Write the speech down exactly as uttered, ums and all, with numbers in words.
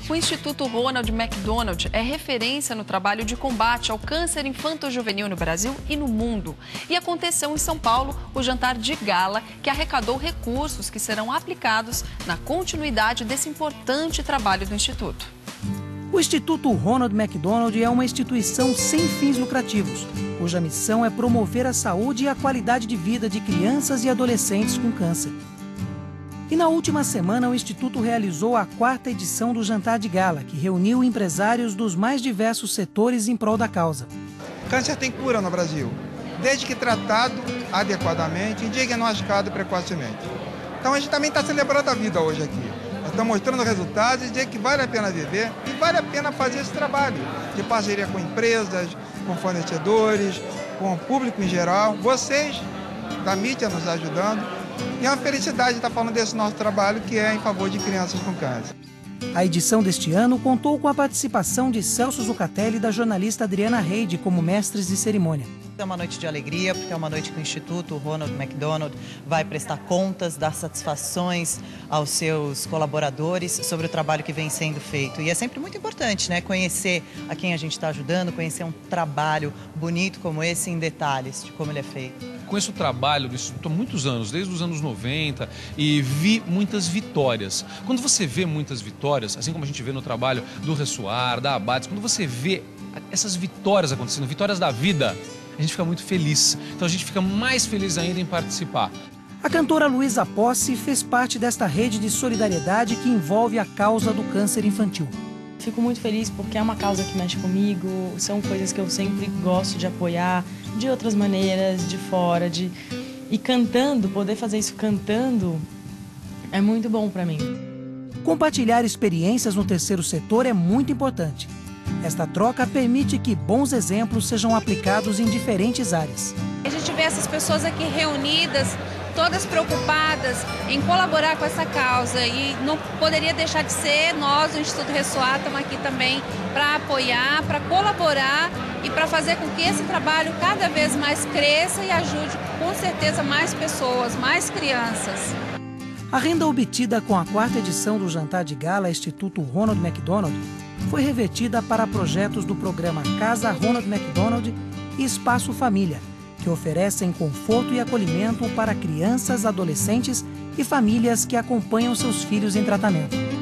O Instituto Ronald McDonald é referência no trabalho de combate ao câncer infanto-juvenil no Brasil e no mundo. E aconteceu em São Paulo o jantar de gala que arrecadou recursos que serão aplicados na continuidade desse importante trabalho do Instituto. O Instituto Ronald McDonald é uma instituição sem fins lucrativos, cuja missão é promover a saúde e a qualidade de vida de crianças e adolescentes com câncer. E na última semana, o Instituto realizou a quarta edição do Jantar de Gala, que reuniu empresários dos mais diversos setores em prol da causa. Câncer tem cura no Brasil, desde que tratado adequadamente e diagnosticado precocemente. Então a gente também está celebrando a vida hoje aqui. Nós estamos mostrando resultados e dizer que vale a pena viver e vale a pena fazer esse trabalho de parceria com empresas, com fornecedores, com o público em geral, vocês da mídia nos ajudando. E é uma felicidade estar falando desse nosso trabalho que é em favor de crianças com câncer. A edição deste ano contou com a participação de Celso Zucatelli e da jornalista Adriana Reide como mestres de cerimônia. É uma noite de alegria, porque é uma noite que o Instituto Ronald McDonald vai prestar contas, dar satisfações aos seus colaboradores sobre o trabalho que vem sendo feito. E é sempre muito importante, né, conhecer a quem a gente está ajudando, conhecer um trabalho bonito como esse em detalhes de como ele é feito. Conheço o trabalho do Instituto há muitos anos, desde os anos noventa, e vi muitas vitórias. Quando você vê muitas vitórias, assim como a gente vê no trabalho do Ressoar, da Abades, quando você vê essas vitórias acontecendo, vitórias da vida, a gente fica muito feliz. Então a gente fica mais feliz ainda em participar. A cantora Luísa Posse fez parte desta rede de solidariedade que envolve a causa do câncer infantil. Fico muito feliz porque é uma causa que mexe comigo, são coisas que eu sempre gosto de apoiar, de outras maneiras, de fora, de... E cantando, poder fazer isso cantando, é muito bom para mim. Compartilhar experiências no terceiro setor é muito importante. Esta troca permite que bons exemplos sejam aplicados em diferentes áreas. A gente vê essas pessoas aqui reunidas, todas preocupadas em colaborar com essa causa e não poderia deixar de ser. Nós, o Instituto Ressoar, estamos aqui também para apoiar, para colaborar e para fazer com que esse trabalho cada vez mais cresça e ajude com certeza mais pessoas, mais crianças. A renda obtida com a quarta edição do Jantar de Gala Instituto Ronald McDonald foi revertida para projetos do programa Casa Ronald McDonald e Espaço Família, que oferecem conforto e acolhimento para crianças, adolescentes e famílias que acompanham seus filhos em tratamento.